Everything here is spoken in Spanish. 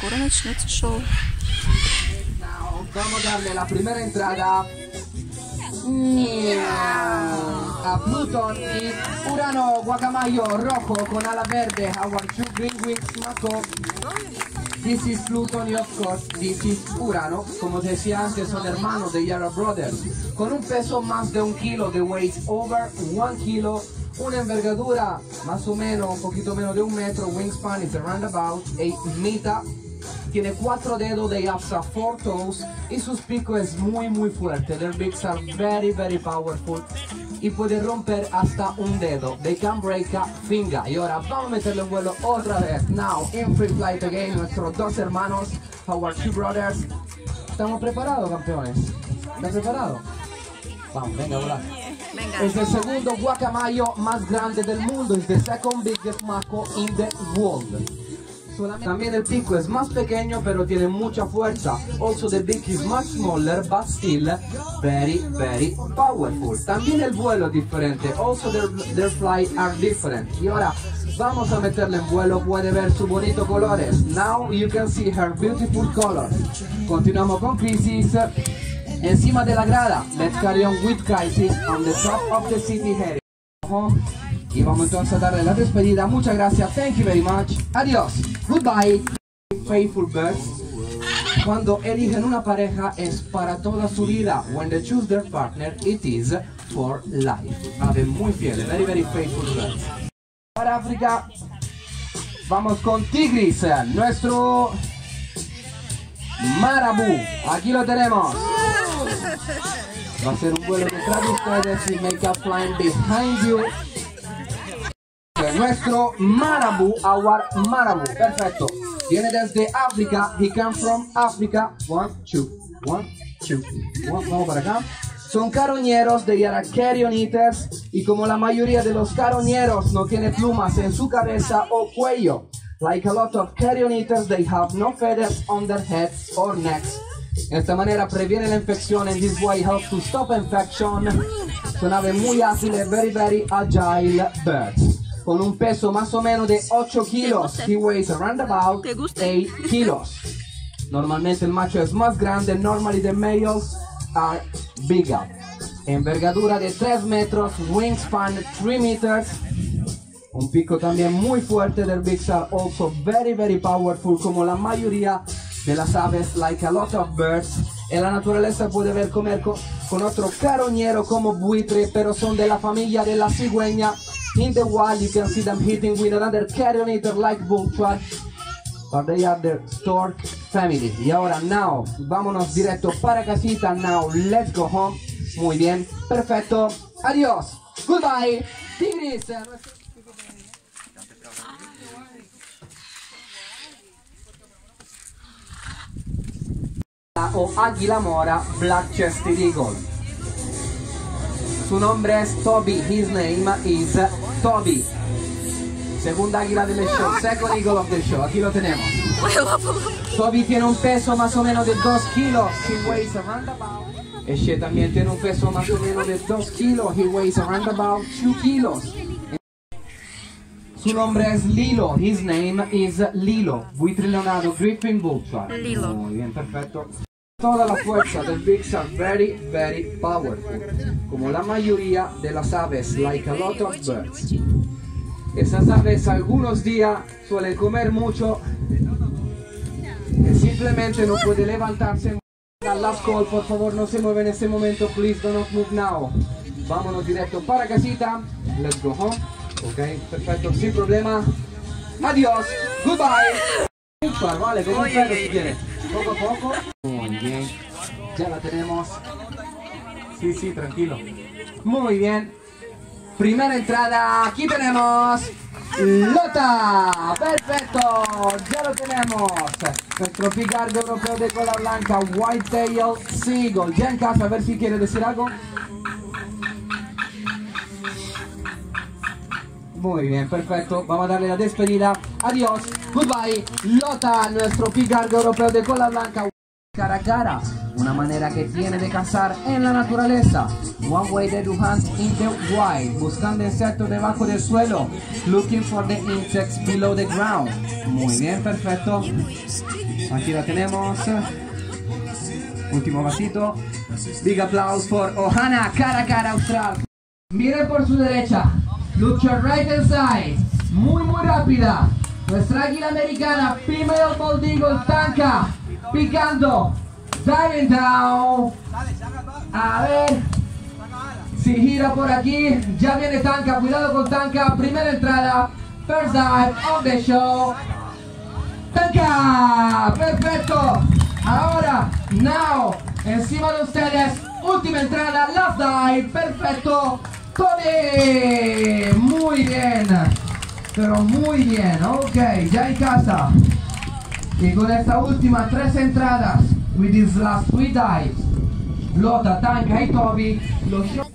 скоро начнется шоу. Vamos a darle la primera entrada a Pluton y Urano Guacamayo rojo con ala verde. Our two green wings Mako. This is Pluton y of course this is Urano. Como decía antes, son hermanos de Yarra Brothers. Con un peso más de 1 kilo, de weight over 1 kilo. Una envergadura más o menos, un poquito menos de 1 metro. Wingspan is around about 8 meters. Tiene 4 dedos de yapsa, 4 toes, y sus picos es muy fuerte. Their beaks are very powerful y puede romper hasta 1 dedo. They can break a finger. Y ahora vamos a meterle en vuelo otra vez. Now in free flight again, nuestros 2 hermanos, our 2 brothers. ¿Estamos preparados, campeones? ¿Están preparados? Vamos, venga, volar. Es el segundo guacamayo más grande del mundo. Es the second biggest mako in the world. También el pico es más pequeño, pero tiene mucha fuerza. Also the beak is much smaller, but still very powerful. También el vuelo es diferente. Also their flight are different. Y ahora vamos a meterle en vuelo. Puede ver sus bonitos colores. Now you can see her beautiful colors. Continuamos con Crisis. Encima de la grada. Let's carry on with Crisis on the top of the city area. Y vamos entonces a darle la despedida. Muchas gracias. Thank you very much. Adiós. Goodbye. Faithful birds. Cuando eligen una pareja es para toda su vida. When they choose their partner, it is for life. Ave muy fieles. Very faithful birds. Para África, vamos con Tigris. Nuestro marabú. Aquí lo tenemos. Va a ser un vuelo detrás de ustedes y make a flying behind you. Nuestro marabú, our marabú, perfecto. Viene desde África, he comes from Africa. 1, 2, 1, 2, 1. Vamos para acá. Son carroñeros de Yarra Carrion Eaters y como la mayoría de los carroñeros no tiene plumas en su cabeza o cuello. Like a lot of carrion eaters, they have no feathers on their heads or necks. De esta manera previene la infección. And this way helps to stop infection. Son aves muy ágiles, very agile birds. Con un peso más o menos de 8 kilos. He weighs around about 8 kilos. Normalmente el macho es más grande. Normally the males are bigger. Envergadura de 3 metros. Wingspan 3 meters. Un pico también muy fuerte. Their beaks are also very powerful, como la mayoría de las aves, like a lot of birds. En la naturaleza puede ver comer con otro carroñero como buitre, pero son de la familia de la cigüeña. In the wild you can see them hitting with another carrion eater like vulture, but they are the stork family. Y ahora, now, vámonos directo para casita. Now, let's go home. Muy bien, perfecto. Adiós. Goodbye. Tigris. O águila mora, black chested eagle. Su nombre es Toby. His name is Toby. Segunda águila del show, second eagle of the show. Aquí lo tenemos. Toby tiene un peso más o menos de 2 kilos. He weighs around about. Este también tiene un peso más o menos de 2 kilos. He weighs around about 2 kilos. Su nombre es Lilo. His name is Lilo. Buitre leonado, Griffin vulture. Lilo. Muy bien, perfecto. Toda la fuerza del beaks are very powerful, como la mayoría de las aves, like a lot of birds. Esas aves algunos días suelen comer mucho y simplemente no puede levantarse. Last call, por favor, no se mueve en este momento, please do not move now. Vámonos directo para casita. Let's go home. Ok, perfecto, sin problema. Adiós, goodbye. Vale, con un perro si quieres. Poco a poco. Muy bien. Ya la tenemos. Sí, tranquilo. Muy bien. Primera entrada. Aquí tenemos Lota. Perfecto. Ya lo tenemos. Nuestro picardo europeo de cola blanca. White-tail Seagull. Ya en casa, a ver si quiere decir algo. Muy bien, perfecto. Vamos a darle la despedida. Adiós. Goodbye. Lota, nuestro picardo europeo de cola blanca. Cara a cara. una manera que tiene de cazar en la naturaleza. One way they do hunt in the wild, buscando insectos debajo del suelo, looking for the insects below the ground. Muy bien, perfecto. Aquí la tenemos. Último vasito. Big applause for Ohana, cara a cara austral. Mire por su derecha. Look your right hand side. Muy rápida. Nuestra águila americana, female bald eagle, Tanka, picando, diving down. A ver si gira por aquí. Ya viene Tanka, cuidado con Tanka. Primera entrada, first dive of the show. Tanka, perfecto. Ahora, now, encima de ustedes, última entrada, last dive, perfecto. Tony, muy bien. Pero muy bien, ok, ya en casa. Y con esta última 3 entradas, with these last 3 dives, Lota, Tanka y Toby, los show.